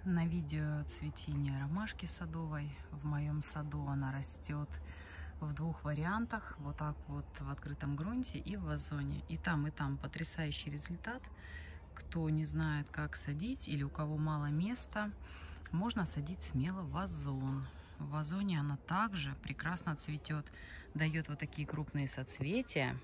На видео цветение ромашки садовой. В моем саду она растет в двух вариантах. Вот так вот в открытом грунте и в вазоне. И там потрясающий результат. Кто не знает, как садить или у кого мало места, можно садить смело в вазон. В вазоне она также прекрасно цветет. Дает вот такие крупные соцветия.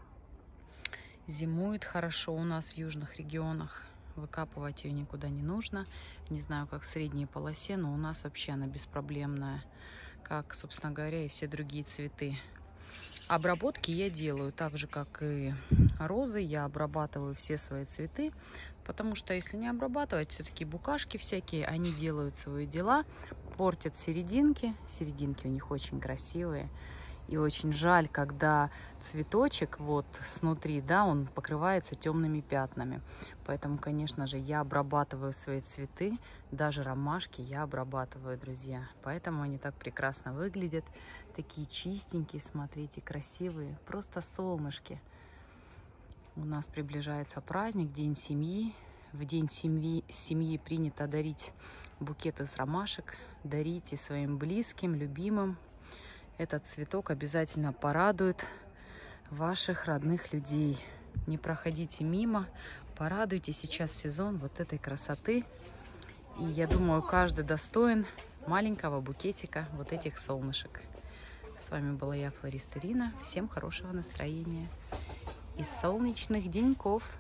Зимует хорошо у нас в южных регионах. Выкапывать ее никуда не нужно. Не знаю, как в средней полосе, но у нас вообще она беспроблемная. Как, собственно говоря, и все другие цветы. Обработки я делаю так же, как и розы. Я обрабатываю все свои цветы. Потому что если не обрабатывать, все-таки букашки всякие, они делают свои дела. Портят серединки. Серединки у них очень красивые. И очень жаль, когда цветочек вот снутри, да, он покрывается темными пятнами. Поэтому, конечно же, я обрабатываю свои цветы. Даже ромашки я обрабатываю, друзья. Поэтому они так прекрасно выглядят. Такие чистенькие, смотрите, красивые. Просто солнышки. У нас приближается праздник, День семьи. В День семьи принято дарить букеты с ромашек. Дарите своим близким, любимым. Этот цветок обязательно порадует ваших родных людей. Не проходите мимо, порадуйте. Сейчас сезон вот этой красоты. И я думаю, каждый достоин маленького букетика вот этих солнышек. С вами была я, флорист Ирина. Всем хорошего настроения и солнечных деньков.